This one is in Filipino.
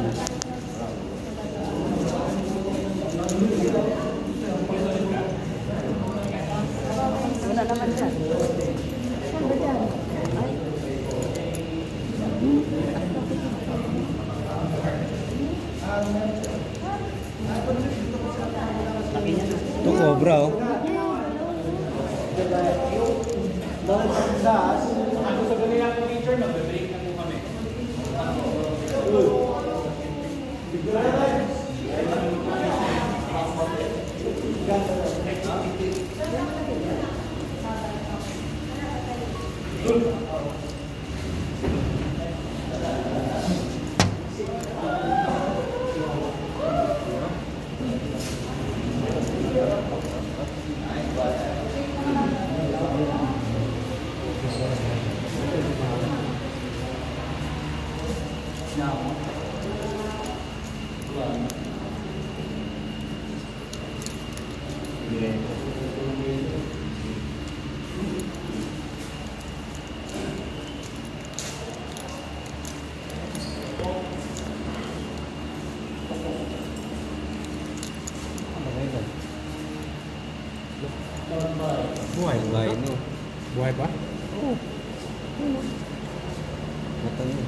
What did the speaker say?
Wala naman dyan. Saan ba dyan? Ay. Ito cobra oh. Ako sa kanilang picture, mag-break na po kami. Buhay ba ino? Buhay ba? Oo. Matanda.